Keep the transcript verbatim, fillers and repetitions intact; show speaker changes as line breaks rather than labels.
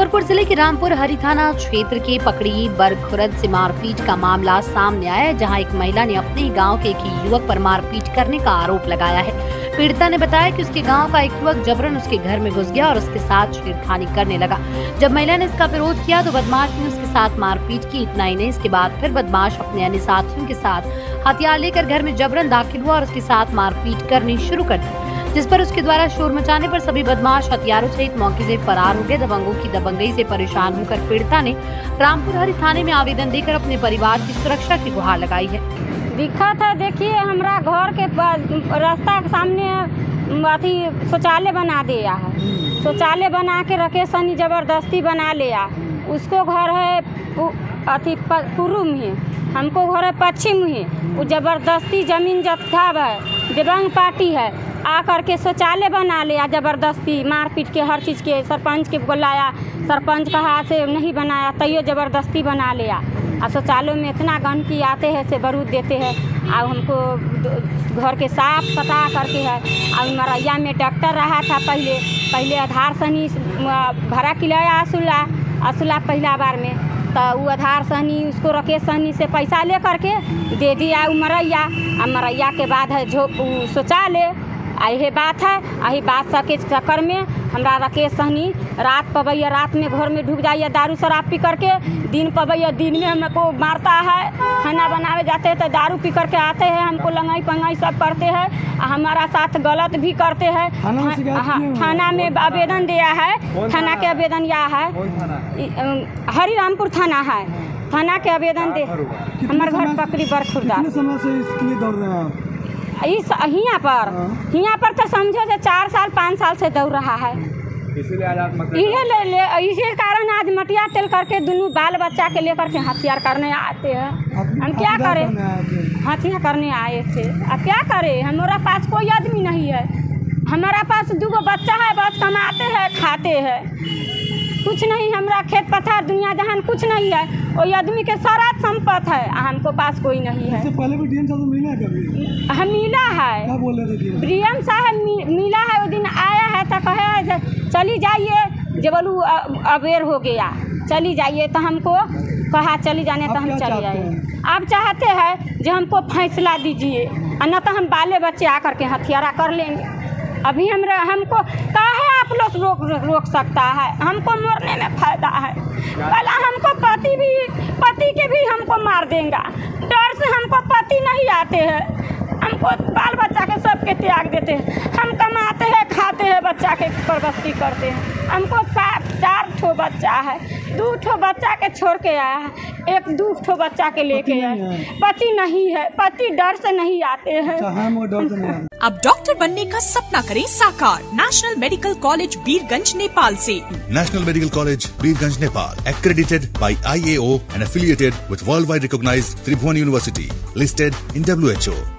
मुजफ्फरपुर जिले के रामपुर हरी थाना क्षेत्र के पकड़ी बरखुरद से मारपीट का मामला सामने आया है, जहां एक महिला ने अपने ही गांव के एक युवक पर मारपीट करने का आरोप लगाया है। पीड़िता ने बताया कि उसके गांव का एक युवक जबरन उसके घर में घुस गया और उसके साथ छेड़खानी करने लगा। जब महिला ने इसका विरोध किया तो बदमाश ने उसके साथ मारपीट की। इतना ही नहीं, इसके बाद फिर बदमाश अपने अन्य साथियों के साथ हथियार लेकर घर में जबरन दाखिल हुआ और उसके साथ मारपीट करनी शुरू कर दी, जिस पर उसके द्वारा शोर मचाने पर सभी बदमाश हथियारों सहित मौके से फरार हो गए। दबंगों की दबंगई से परेशान होकर पीड़िता ने रामपुर हरी थाने में आवेदन देकर अपने परिवार की सुरक्षा की गुहार लगाई है।
दिक्कत है, देखिए हमारा घर के रास्ता के सामने अथी शौचालय बना दिया है। शौचालय बना के रखे सनी जबरदस्ती बना लिया। उसको घर है अथी पूर्व में, हमको घर है पश्चिम में। वो जबरदस्ती जमीन जत्था है, दिव्यांग पार्टी है, आ करके शौचालय बना लिया जबरदस्ती, मारपीट के हर चीज़ के। सरपंच के बुलाया, सरपंच कहा से नहीं बनाया, तैयो जबरदस्ती बना लिया। और शौचालय में इतना गंदगी आते हैं से बारूद देते हैं। और हमको घर के साफ सफा करके है। और मरैया में डॉक्टर रहा था पहले पहले आधार सनी भरा किलाया असुला असुला पहला बार में, तो वो आधार सहनी उसको रखे सहनी से पैसा ले करके दे दिया मरैया। और मरैया के बाद है जो शौचालय। यही बात है, यही बात के चक्कर में हमरा राकेश सहनी रात पबैया रात में घर में ढुक जाइए दारू शराब पी करके। दिन पबैया दिन में हमको मारता है। खाना बनावे जाते हैं तो दारू पी करके आते हैं, हमको लंगाई पंगाई सब करते हैं। हमारा साथ गलत भी करते हैं। थाना में आवेदन दिया है, थाना के आवेदन यह है, हरी रामपुर थाना है, थाना के आवेदन दे। हमारे घर पकड़ी बरखुरदा इस यहाँ पर यहाँ पर तो समझो जो चार साल पाँच साल से दौड़ रहा है। इसे ले ले इसी कारण आज मटिया तेल करके दोनों बाल बच्चा के लेकर के हथियार करने आते हैं। हम क्या करें, हथियार करने आए थे। अब क्या करें, हमारा पास कोई आदमी नहीं है। हमारा पास दो बच्चा है, बस कमाते हैं खाते हैं, कुछ नहीं। हमारा खेत पथार दुनिया जहान कुछ नहीं है। वही आदमी के सारा संपत्ति है, हमको पास कोई नहीं है।
पहले भी डीएम साहब मिला है कभी?
हम मिला है,
क्या बोल रहे थे?
डीएम साहब मिला है, वो दिन आया है तो कहे है चली जाइए, जब बोलू अवेयर हो गया चली जाइए, तो हमको कहा चली जाने, तो हम चले जाए। आप चाहते हैं जो हमको फैसला दीजिए, और न तो हम बाले बच्चे आकर के हथियारा कर लेंगे। अभी हम हमको काहे आप लोग रोक रोक सकता है? हमको मरने में फायदा है। कल हमको पति भी पति के भी हमको मार देगा। डर से हमको पति नहीं आते हैं, हमको बाल बच्चा के सबके त्याग देते हैं। हम कमाते हैं खाते हैं, बच्चा के परवरिश करते हैं। हमको चार ठो बच्चा है, दो ठो बच्चा के छोड़ के आया है, एक दो ठो बच्चा के लेके आया। पति नहीं है, पति डर से नहीं आते हैं।
अब डॉक्टर बनने का सपना करें साकार National Medical College Birgunj Nepal से।
National Medical College Birgunj Nepal, accredited by I A O and affiliated with worldwide recognized Tribhuvan University, listed in W H O.